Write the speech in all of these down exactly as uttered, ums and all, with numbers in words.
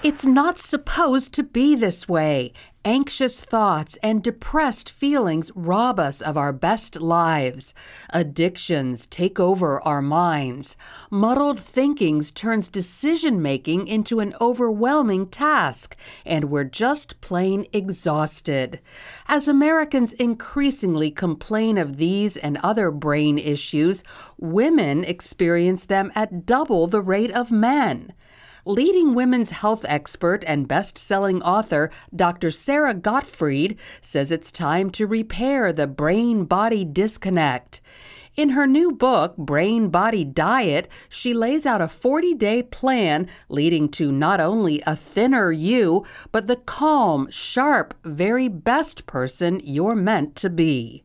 It's not supposed to be this way. Anxious thoughts and depressed feelings rob us of our best lives. Addictions take over our minds. Muddled thinkings turns decision-making into an overwhelming task, and we're just plain exhausted. As Americans increasingly complain of these and other brain issues, women experience them at double the rate of men. Leading women's health expert and best-selling author Doctor Sara Gottfried says it's time to repair the brain-body disconnect. In her new book, Brain-Body Diet, she lays out a forty-day plan leading to not only a thinner you, but the calm, sharp, very best person you're meant to be.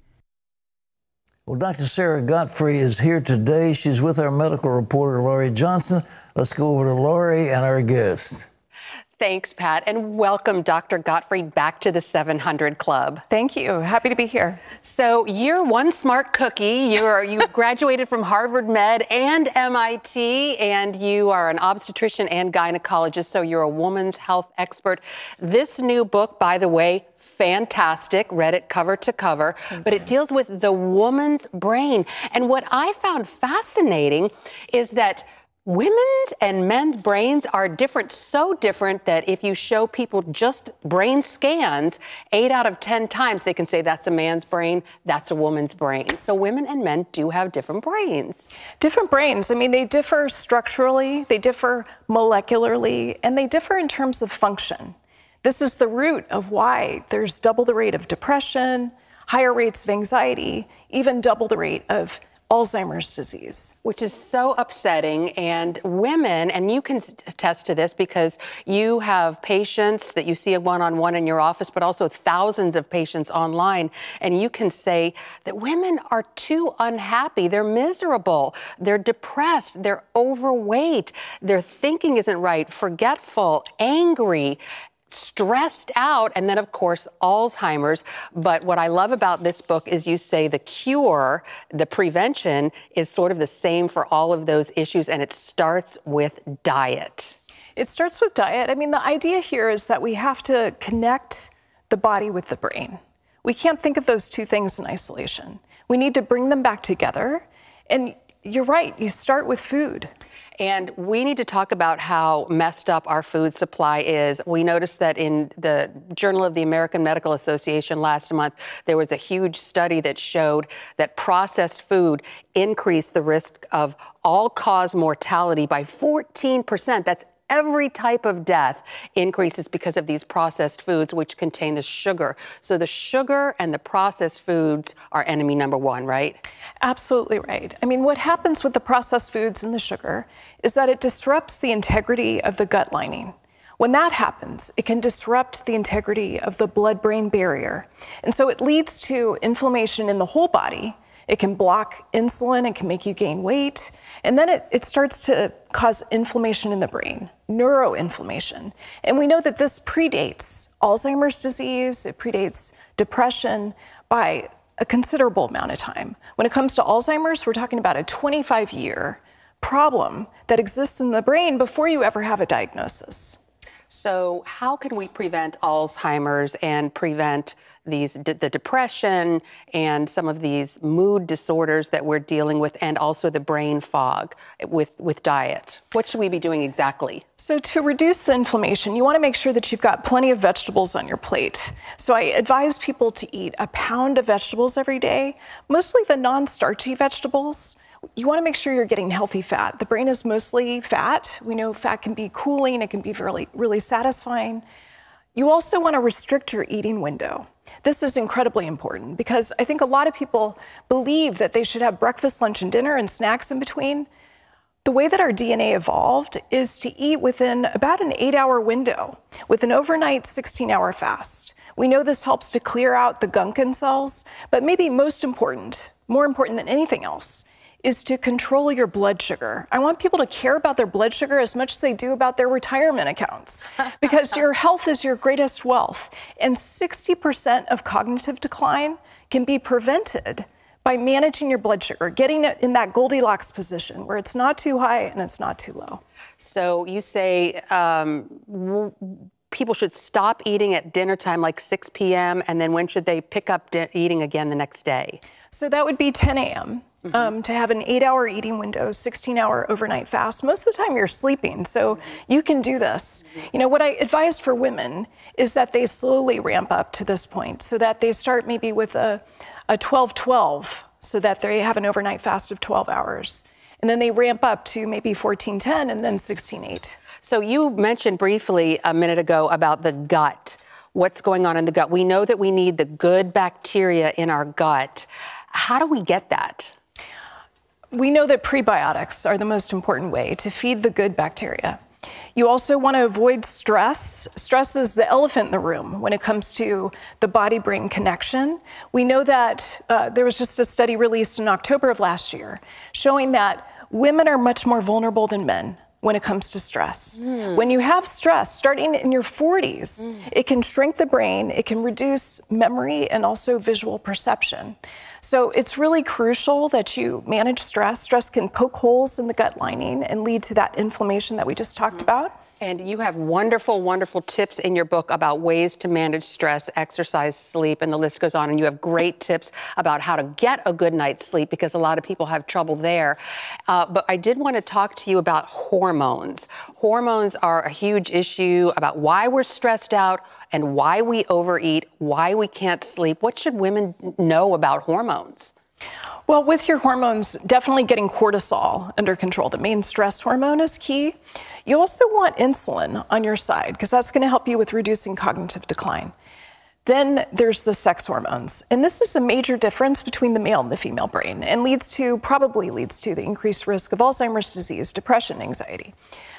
Well, Doctor Sara Gottfried is here today. She's with our medical reporter, Laurie Johnson. Let's go over to Laurie and our guest. Thanks, Pat, and welcome, Doctor Gottfried, back to the seven hundred Club. Thank you. Happy to be here. So you're one smart cookie. You're, you graduated from Harvard Med and M I T, and you are an obstetrician and gynecologist, so you're a woman's health expert. This new book, by the way, fantastic. Read it cover to cover, Thank but you. It deals with the woman's brain. And what I found fascinating is that women's and men's brains are different, so different that if you show people just brain scans, eight out of ten times they can say that's a man's brain, that's a woman's brain. So women and men do have different brains. Different brains. I mean, they differ structurally, they differ molecularly, and they differ in terms of function. This is the root of why there's double the rate of depression, higher rates of anxiety, even double the rate of Alzheimer's disease. Which is so upsetting. And women, and you can attest to this because you have patients that you see one-on-one in your office, but also thousands of patients online. And you can say that women are too unhappy. They're miserable. They're depressed. They're overweight. Their thinking isn't right, forgetful, angry, stressed out, and then, of course, Alzheimer's. But what I love about this book is you say the cure, the prevention, is sort of the same for all of those issues, and it starts with diet. It starts with diet. I mean, the idea here is that we have to connect the body with the brain. We can't think of those two things in isolation. We need to bring them back together. And you're right, you start with food. And we need to talk about how messed up our food supply is. We noticed that in the Journal of the American Medical Association last month, there was a huge study that showed that processed food increased the risk of all-cause mortality by fourteen percent. That's every type of death increases because of these processed foods, which contain the sugar. So the sugar and the processed foods are enemy number one, right? Absolutely right. I mean, what happens with the processed foods and the sugar is that it disrupts the integrity of the gut lining. When that happens, it can disrupt the integrity of the blood-brain barrier. And so it leads to inflammation in the whole body. It can block insulin, it can make you gain weight, and then it, it starts to cause inflammation in the brain, neuroinflammation. And we know that this predates Alzheimer's disease, it predates depression by a considerable amount of time. When it comes to Alzheimer's, we're talking about a twenty-five year problem that exists in the brain before you ever have a diagnosis. So how can we prevent Alzheimer's and prevent these the depression and some of these mood disorders that we're dealing with, and also the brain fog with, with diet? What should we be doing exactly? So to reduce the inflammation, you want to make sure that you've got plenty of vegetables on your plate. So I advise people to eat a pound of vegetables every day, mostly the non-starchy vegetables. You want to make sure you're getting healthy fat. The brain is mostly fat. We know fat can be cooling, it can be really, really satisfying. You also want to restrict your eating window. This is incredibly important because I think a lot of people believe that they should have breakfast, lunch, and dinner and snacks in between. The way that our D N A evolved is to eat within about an eight hour window with an overnight sixteen hour fast. We know this helps to clear out the gunk in cells, but maybe most important, more important than anything else, is to control your blood sugar. I want people to care about their blood sugar as much as they do about their retirement accounts, because your health is your greatest wealth. And sixty percent of cognitive decline can be prevented by managing your blood sugar, getting it in that Goldilocks position where it's not too high and it's not too low. So you say um, w- people should stop eating at dinner time, like six p m, and then when should they pick up di- eating again the next day? So that would be ten a m Mm-hmm. Um, to have an eight-hour eating window, sixteen-hour overnight fast. Most of the time you're sleeping, so you can do this. You know, what I advise for women is that they slowly ramp up to this point, so that they start maybe with a, a twelve twelve, so that they have an overnight fast of twelve hours. And then they ramp up to maybe fourteen ten and then sixteen eight. So you mentioned briefly a minute ago about the gut, what's going on in the gut. We know that we need the good bacteria in our gut. How do we get that? We know that prebiotics are the most important way to feed the good bacteria. You also want to avoid stress. Stress is the elephant in the room when it comes to the body-brain connection. We know that uh, there was just a study released in October of last year showing that women are much more vulnerable than men when it comes to stress. Mm. When you have stress, starting in your forties, mm. it can shrink the brain, it can reduce memory and also visual perception. So it's really crucial that you manage stress. Stress can poke holes in the gut lining and lead to that inflammation that we just talked mm. about. And you have wonderful, wonderful tips in your book about ways to manage stress, exercise, sleep, and the list goes on. And you have great tips about how to get a good night's sleep, because a lot of people have trouble there. Uh, but I did want to talk to you about hormones. Hormones are a huge issue about why we're stressed out and why we overeat, why we can't sleep. What should women know about hormones? Well, with your hormones, definitely getting cortisol under control. The main stress hormone is key. You also want insulin on your side, because that's going to help you with reducing cognitive decline. Then there's the sex hormones. And this is a major difference between the male and the female brain, and leads to, probably leads to the increased risk of Alzheimer's disease, depression, anxiety.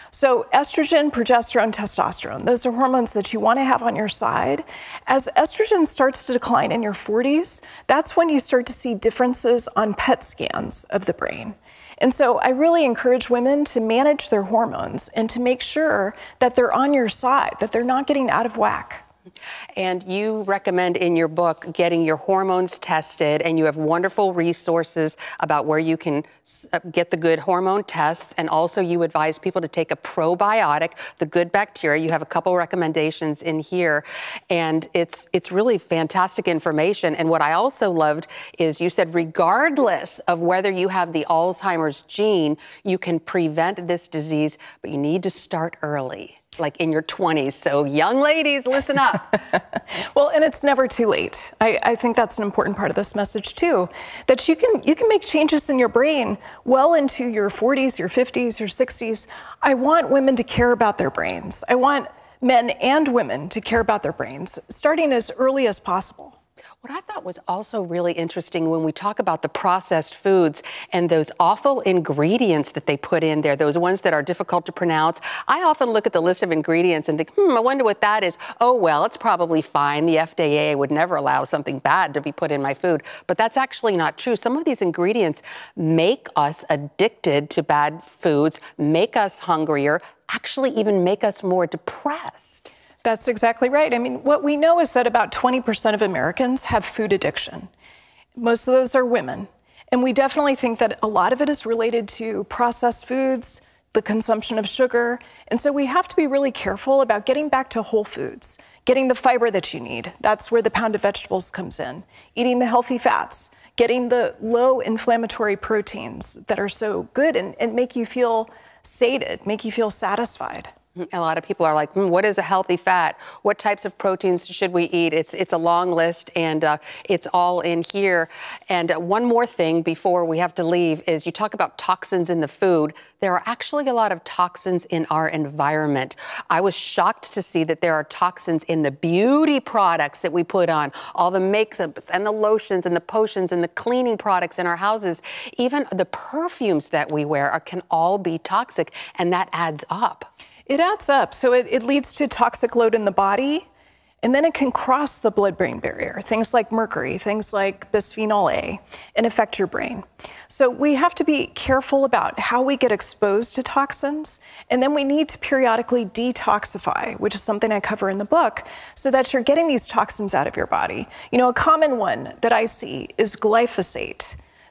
So estrogen, progesterone, testosterone, those are hormones that you want to have on your side. As estrogen starts to decline in your forties, that's when you start to see differences on P E T scans of the brain. And so I really encourage women to manage their hormones and to make sure that they're on your side, that they're not getting out of whack. And you recommend in your book getting your hormones tested, and you have wonderful resources about where you can get the good hormone tests. And also you advise people to take a probiotic, the good bacteria. You have a couple recommendations in here, and it's it's really fantastic information. And what I also loved is you said regardless of whether you have the Alzheimer's gene, you can prevent this disease, but you need to start early, like in your twenties. So young ladies, listen up. Well, and it's never too late. I, I think that's an important part of this message too, that you can you can make changes in your brain well into your forties, your fifties, your sixties. I want women to care about their brains. I want men and women to care about their brains, starting as early as possible. What I thought was also really interesting when we talk about the processed foods and those awful ingredients that they put in there, those ones that are difficult to pronounce. I often look at the list of ingredients and think, hmm, I wonder what that is. Oh, well, it's probably fine. The F D A would never allow something bad to be put in my food. But that's actually not true. Some of these ingredients make us addicted to bad foods, make us hungrier, actually even make us more depressed. That's exactly right. I mean, what we know is that about twenty percent of Americans have food addiction. Most of those are women. And we definitely think that a lot of it is related to processed foods, the consumption of sugar. And so we have to be really careful about getting back to whole foods, getting the fiber that you need. That's where the pound of vegetables comes in. Eating the healthy fats, getting the low inflammatory proteins that are so good and, and make you feel sated, make you feel satisfied. A lot of people are like, hmm, what is a healthy fat? What types of proteins should we eat? It's it's a long list, and uh, it's all in here. And uh, one more thing before we have to leave is you talk about toxins in the food. There are actually a lot of toxins in our environment. I was shocked to see that there are toxins in the beauty products that we put on, all the makeups and the lotions and the potions and the cleaning products in our houses. Even the perfumes that we wear are, can all be toxic, and that adds up. It adds up. So it, it leads to toxic load in the body, and then it can cross the blood-brain barrier. Things like mercury, things like bisphenol A, and affect your brain. So we have to be careful about how we get exposed to toxins, and then we need to periodically detoxify, which is something I cover in the book, so that you're getting these toxins out of your body. You know, a common one that I see is glyphosate.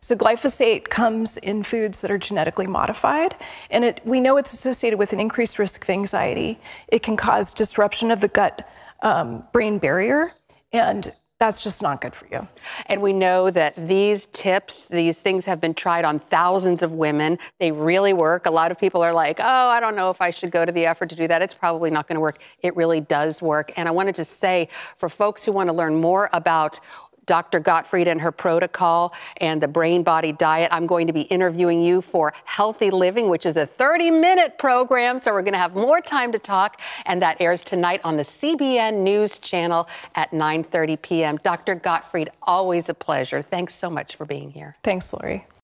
So glyphosate comes in foods that are genetically modified, and it, we know it's associated with an increased risk of anxiety. It can cause disruption of the gut-brain um, barrier, and that's just not good for you. And we know that these tips, these things have been tried on thousands of women. They really work. A lot of people are like, oh, I don't know if I should go to the effort to do that. It's probably not going to work. It really does work. And I wanted to say, for folks who want to learn more about Doctor Gottfried and her protocol and the Brain Body Diet, I'm going to be interviewing you for Healthy Living, which is a thirty minute program. So we're going to have more time to talk. And that airs tonight on the C B N News channel at nine thirty p m Doctor Gottfried, always a pleasure. Thanks so much for being here. Thanks, Lori.